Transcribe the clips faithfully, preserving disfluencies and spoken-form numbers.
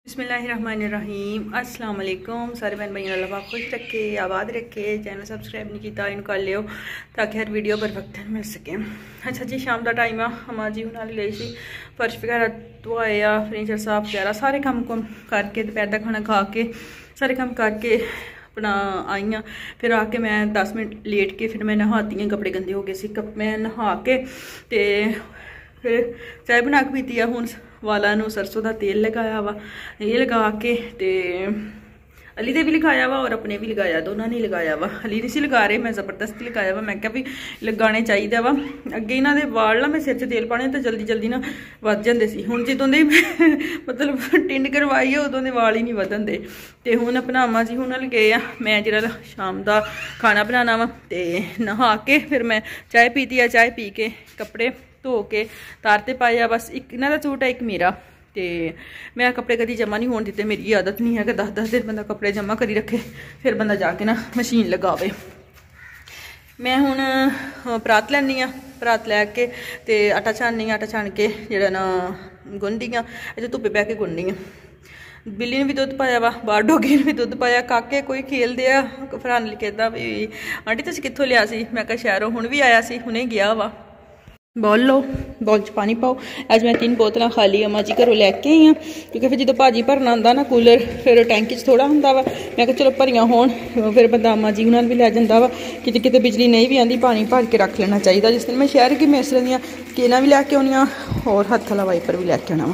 बिस्मिल्लाहिर्रहमानिर्रहीम अस्सलाम वालेकुम सारे बहन भाई अल्लाह पाक खुश रखे आबाद रखे। चैनल सबसक्राइब नहीं किया इन कर लियो ताकि हर वीडियो बर वक्त मिल सके। अच्छा जी, शाम का टाइम आ, अम्मा जी उन्होंने ले सी फर्श वगैरह धोए आ, फर्नीचर साफ वगैरह सारे काम कुम करके दोपहर का खाना खा के सारे काम करके अपना आई हाँ। फिर आके मैं दस मिनट लेट के फिर मैं नहाती हूँ, कपड़े गंदे हो गए सी। कप मैं नहा के ते फिर चाय बना के पीती है। हूँ वाला नू सरसों का तेल लगाया वा, ये लगा के ते अली ने भी लगाया वा और अपने भी लगाया, दोनों ने लगाया वा। अली नहीं सी लगा रहे, मैं जबरदस्ती लगाया वा। मैं क्या भी लगाने चाहिए वा। अगे इन्हों के वाल ना मैं सिर च तेल पाने तो जल्दी जल्दी ना वध जाते सी। हुण जदों दे मतलब टिंड करवाई है उदों दे वाल ही नहीं वधन दे। ते हुण अपना अम्मा जी हुण गए आ, मैं जिहड़ा शाम का खाना बनाना वा ते नहा के फिर मैं चाय पीती है। चाय पी के कपड़े धो के तारते पाए आ। बस एक इन्हों का सूट है एक मेरा। तो मैं कपड़े कभी जमा नहीं होने दिते, मेरी आदत नहीं है कि दस दस दिन बंदा कपड़े जमा करी रखे फिर बंदा जाके ना मशीन लगावे। मैं हुण परात लैनी आ, परात लैके ते आटा छाननी, आटा छान के जेड़ा ना गुनदी आ, इत्थे धुप्पे बह के गुननी आ। बिल्ली ने भी दुध पाया वा, बाहर डोगी ने भी दुध पाया। काके कोई खेलते आ, फरहान कहता भी आंटी तुसीं कित्थों लिया सी? मैं कहा शहरों, हुण भी आया सी, हुणे गया वा। बॉल लो, बॉल च पानी पाओ। अज मैं तीन बोतल खाली अम्मा जी घरों लैके आई हाँ, क्योंकि फिर जो भाजी भरना आंदा ना कूलर फिर टैंकी च थोड़ा होंदा वा। मैं कहा चलो भरियां होण, फिर बंदा अम्मा जी उन्होंने भी लै जांदा वा। किते किते बिजली नहीं भी आंदी, पानी भर के रख लेना चाहिए। जिस दिन मैं शहर की मैं इस तरह दियां केना भी लैके आउणी और हत्थ वाला वाइपर भी लैके आना वा।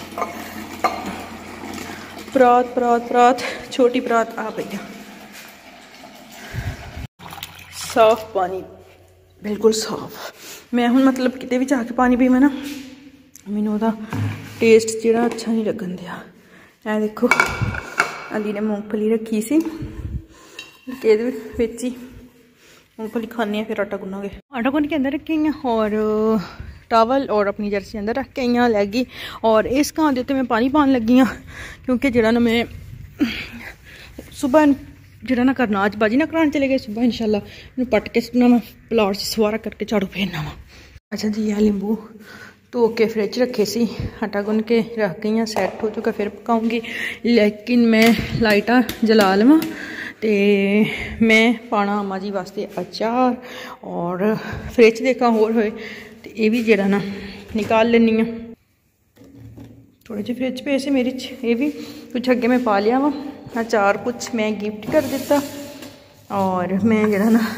परात परात परात छोटी परात आ पई साफ पानी, बिल्कुल साफ। मैं हूँ मतलब किते भी जाके पानी पीवां ना मैनूं उहदा टेस्ट जिहड़ा अच्छा नहीं लगन दिया। ऐ देखो अली ने मूंगफली रखी सी कि इहदे विच ही मूंगफली खाने फिर आटा गुनांगे। आटा गुन के अंदर रखी हैं और टावल और अपनी जर्सी अंदर रख के आई हाँ लैगी। और इस घाह के उत्ते मैं पानी पान लगी हाँ, क्योंकि जिहड़ा ना मैं सुबह जिहड़ा ना करना अज बाजी ना कराने चले गए सुबह इंशाल्लाह इन्हूं पट के सुटना वा, प्लाट सवारा करके झाड़ू फेरना वा। अच्छा जी, यह नींबू धो के फ्रिज रखे सी, आटा गुन के रख गई हाँ, सैट हो चुका फिर पकाऊंगी। लेकिन मैं लाइटा जला लवां ते मैं पाना अम्मा जी वास्ते अचार और फ्रिज देखा होर होए तो यह भी जिहड़ा ना निकाल लैनी हाँ। थोड़े जे फ्रिज पे से मेरे ये भी कुछ अगे मैं पा लिया वा अचार, कुछ मैं गिफ्ट कर दिता। और मैं जरा ना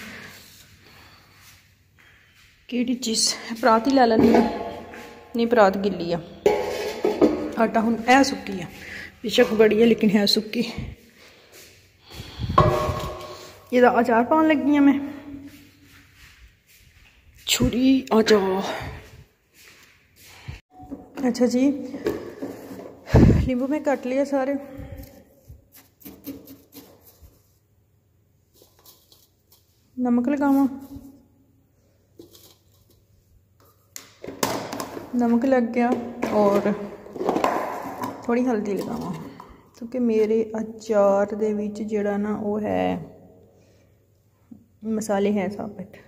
केड़ी चीज़ परात ही ला लैनी है, नहीं परात गिल्ली आ। आटा हुण है सुक्की है, बेशक बड़ी है लेकिन है सुक्की। ये अचार पान लगी हाँ मैं, छुरी अचार। अच्छा जी, नींबू में कट लिया सारे। नमक लगावा, नमक लग गया और थोड़ी हल्दी लगावा, क्योंकि मेरे अचार दे विच जिहड़ा ना वो है मसाले हैं साबित।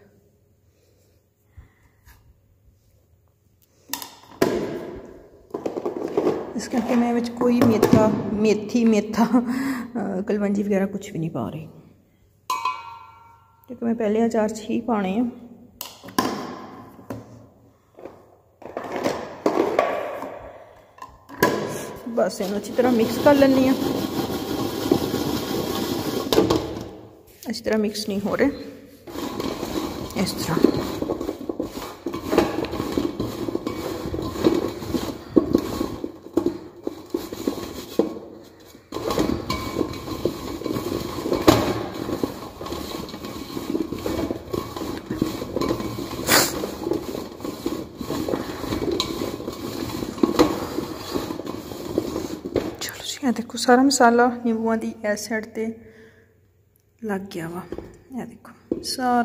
इस करके मैं विच कोई मेथा मेथी मेथा कलवंजी वगैरह कुछ भी नहीं पा रही, क्योंकि मैं पहले अचार च ही पाने हैं। बस इन्हूं अच्छी तरह मिक्स कर लैनी है। अच्छी तरह मिक्स नहीं हो रहे, इस तरह देखो सारा मसाला नींबुआ की इस साइड ते लग गया वा। यह देखो सारा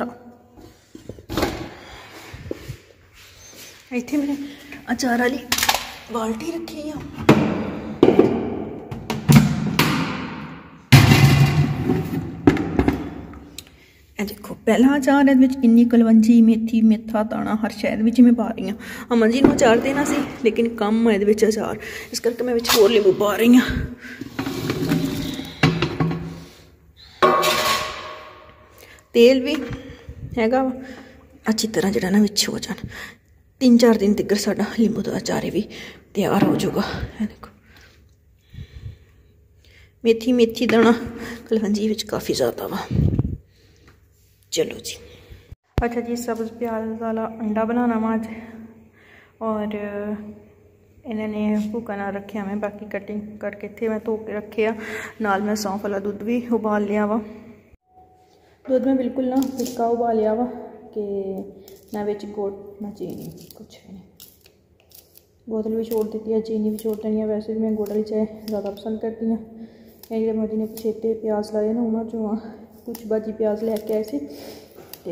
इत्थे मैंने अचार वाली बाल्टी रखी है। देखो पहला अचार है किन्नी कलवंजी मेथी मेथा दाना हर शहद में मैं पा रही हूँ। अमन जी ने अचार देना सी लेकिन कम है ये अचार, इस करके मैं होर नींबू पा रही हूँ। तेल भी हैगा अच्छी तरह जरा ना विच हो जाना, तीन चार दिन तक साडा नींबू का अचार भी तैयार हो जाऊगा। देखो मेथी मेथी दाना कलवंजी विच काफ़ी ज़्यादा वा। चलो जी अच्छा जी, सब्ज़ प्याज वाला अंडा बनाना वा अज, और इन्होंने भूखा ना रखे मैं बाकी कटिंग करके थे मैं धो के रखे आ, नाल मैं सौंफ वाला दूध भी उबाल लिया वा। दूध में बिल्कुल ना फिक्का उबाल लिया वा कि ना विच गुड़ ना चीनी कुछ भी नहीं, बोतल भी छोड़ दी है, चीनी भी छोड़ देनी है। वैसे भी मैं गुड़ वाली चाय ज़्यादा पसंद करती हूँ। जो मर्जी ने पछेते प्याज लाए ना उन्होंने चो कुछ बाजी प्याज लैके आए थे तो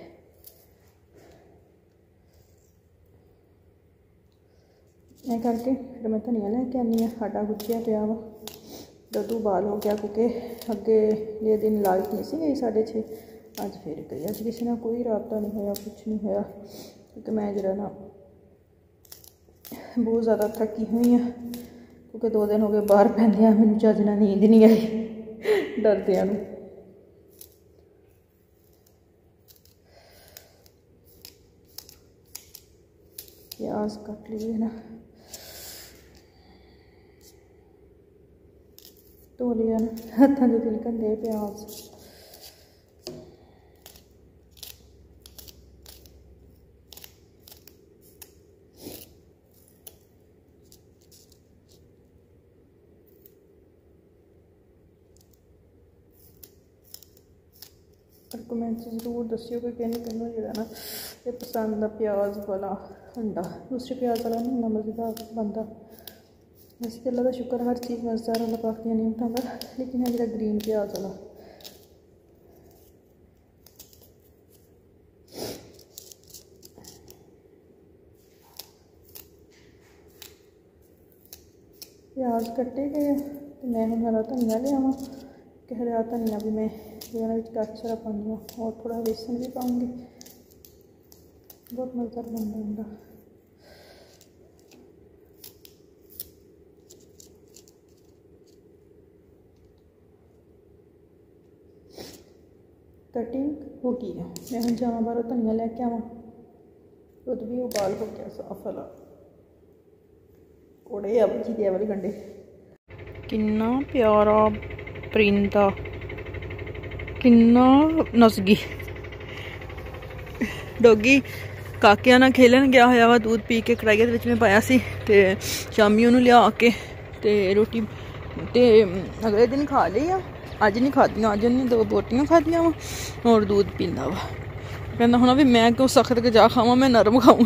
मैं करके फिर मैं धनिया लैके आनी है। आटा गुज्जिया पिया वा, दुध उबाल हो गया क्योंकि अगे ये दिन लाइट नहीं सी गई साढ़े छे, अज फिर गई। अज किसी ने कोई रबता नहीं होया, कुछ नहीं होया क्योंकि मैं जरा ना बहुत ज़्यादा थकी हुई हाँ क्योंकि दो दिन हो गए बाहर पैंदे मैनू चज नाल नींद नहीं आई डरदियां नूं। प्याज कट लिए ना, धो लिया ना, हत्थों जो तिलकन दे प्याज। और कमेंट जरूर दस्सियो कि किन्नू किन्नू जो ना ये पसंद आ प्याज वाला अंडा। दूसरे प्याज वाला नहीं इन्ना मज़ेदार बनता। वैसे तो अल्लाह का शुक्र हर चीज़ मज़ेदार अल्लाह पाक दियां नेमतां दा, लेकिन है जो ग्रीन प्याज वाला प्याज कट्टे गए तो मैं हम हरा धनिया लियावा कि हरा धनिया भी मैं कच सारा पानी और थोड़ा बेसन भी पाऊँगी, बहुत मज़ेदार बनता अंडा। कटिंग हो गई है, मैं हम जावा बाहरों धनिया लैके आवा। दुध भी उबाल हो गया साफ वाला, कोड़े आ बची दे वाले गंडे। किन्ना प्यारा परिंदा, किन्ना नसगी डॉगी काकिया ना खेलन गया होया वा, दूध पी के कढ़ाई के में पाया सी ते शामी उन्होंने लिया के ते रोटी ते अगले दिन खा ली आ, अज नहीं खादियां, अज उन्हें दो बोटियां खादियां वा और दूध पींदा वा। कहना होना भी मैं क्यों सख्त के जा खावा, मैं नरम खाऊँ।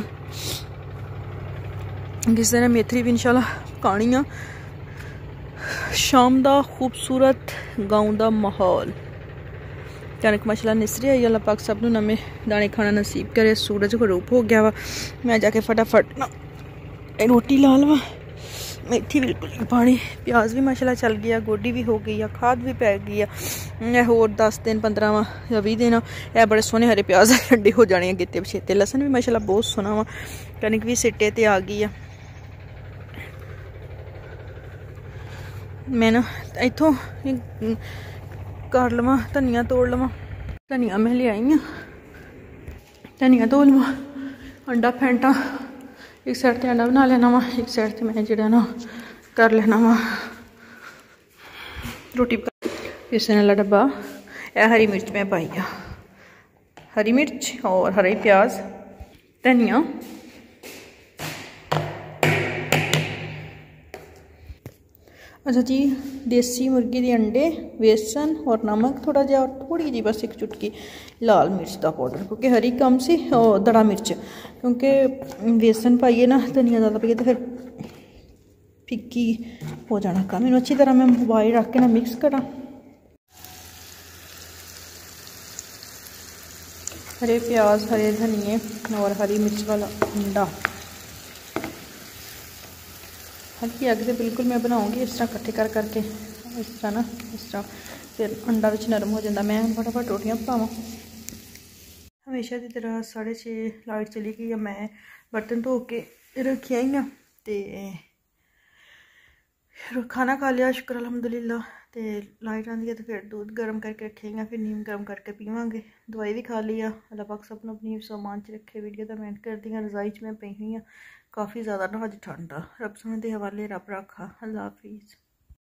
किसी ने मेथरी भी इंशाल्लाह पकानी आ। शाम का खूबसूरत गाँव का माहौल, कनक माशाल्लाह निसरी आई, अल्लाह पाक सब नूं नमें दाने खाना नसीब करे। सूरज गरूब हो गया वा, मैं जाके फटाफट ना रोटी ला लवा। मेथी बिल्कुल नहीं पानी, प्याज भी माशाल्लाह चल गया, गोडी भी हो गई है, खाद भी पै गई है। होर दस दिन पंद्रह या भी दिन है बड़े सोहने हरे प्याज ठंडे हो जाने गिते पछेते। लसन भी माशाल्लाह बहुत सोहना वा, कनक भी सिट्टे ते आ गई है। मैं ना इतों कर लवा धनिया तोड़ लवा, धनिया मैं ले आई हाँ, धनिया धो लवा, अंडा फेंटा एक साइड से अंडा बना लेना वा, एक साइड से मैं जो ना कर लेना वा रोटी। बेसन वाला डब्बा, यह हरी मिर्च मैं पाई आ, हरी मिर्च और हरे प्याज, धनिया, अच्छा जी देसी मुर्गी के अंडे, बेसन और नमक थोड़ा जहा और थोड़ी जी बस एक चुटकी लाल मिर्च का पाउडर, क्योंकि हरी कम सी और दड़ा मिर्च, क्योंकि बेसन पाइए ना धनिया ज़्यादा पाइए तो फिर फिक्की हो जाना कम। इन्हों अच्छी तरह मैं मोबाइल रख के ना मिक्स करा। हरे प्याज, हरे धनिए और हरी मिर्च वाला अंडा हल्की अग से बिल्कुल मैं बनाऊंगी इस तरह इकट्ठे कर करके इस तरह ना, इस तरह फिर अंडा विच नरम हो जाता। मैं फटाफट रोटियां पकावां। हमेशा की तरह साढ़े छे लाइट चली गई है। मैं बर्तन धो के रखिया ही तो खाना खा लिया, शुक्र अलहमदुलिल्लाह। तो लाइट आती है तो फिर दूध गर्म करके रखेंगे, फिर नीम गर्म करके पीवांगे। दवाई भी खा लिया। अल्लाह पाक सब अपनी सामान च रखे। वीडियो तो मैं कर दी रजाई च मैं पई हुई हाँ, काफ़ी ज़्यादा ना अज ठंड आ। रब सोने के हवाले, रब रखा। अल्लाह हाफिज़।